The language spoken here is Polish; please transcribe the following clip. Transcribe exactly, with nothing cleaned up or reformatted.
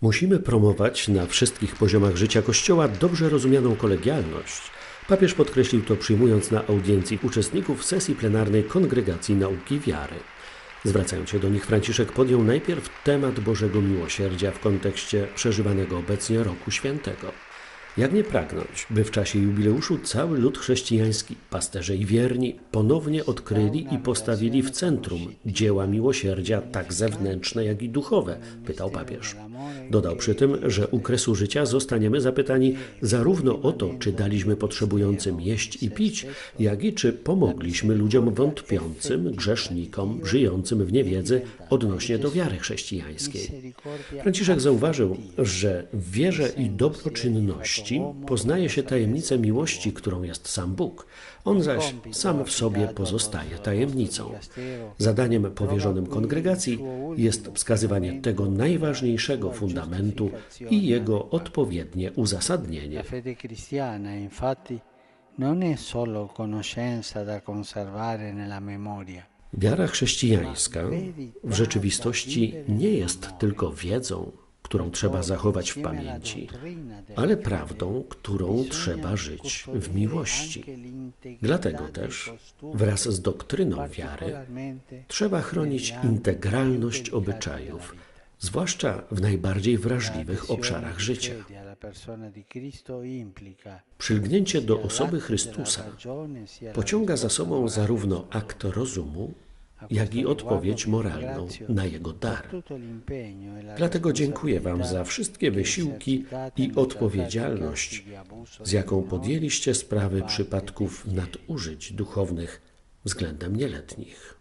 Musimy promować na wszystkich poziomach życia Kościoła dobrze rozumianą kolegialność. Papież podkreślił to, przyjmując na audiencji uczestników sesji plenarnej Kongregacji Nauki Wiary. Zwracając się do nich, Franciszek podjął najpierw temat Bożego Miłosierdzia w kontekście przeżywanego obecnie Roku Świętego. Jak nie pragnąć, by w czasie jubileuszu cały lud chrześcijański, pasterze i wierni ponownie odkryli i postawili w centrum dzieła miłosierdzia tak zewnętrzne, jak i duchowe, pytał papież. Dodał przy tym, że u kresu życia zostaniemy zapytani zarówno o to, czy daliśmy potrzebującym jeść i pić, jak i czy pomogliśmy ludziom wątpiącym, grzesznikom, żyjącym w niewiedzy odnośnie do wiary chrześcijańskiej. Franciszek zauważył, że w wierze i dobroczynności poznaje się tajemnicę miłości, którą jest sam Bóg. On zaś sam w sobie pozostaje tajemnicą. Zadaniem powierzonym kongregacji jest wskazywanie tego najważniejszego fundamentu i jego odpowiednie uzasadnienie. Wiara chrześcijańska w rzeczywistości nie jest tylko wiedzą, którą trzeba zachować w pamięci, ale prawdą, którą trzeba żyć w miłości. Dlatego też wraz z doktryną wiary trzeba chronić integralność obyczajów, zwłaszcza w najbardziej wrażliwych obszarach życia. Przylgnięcie do osoby Chrystusa pociąga za sobą zarówno akt rozumu, jak i odpowiedź moralną na Jego dar. Dlatego dziękuję Wam za wszystkie wysiłki i odpowiedzialność, z jaką podjęliście sprawy przypadków nadużyć duchownych względem nieletnich.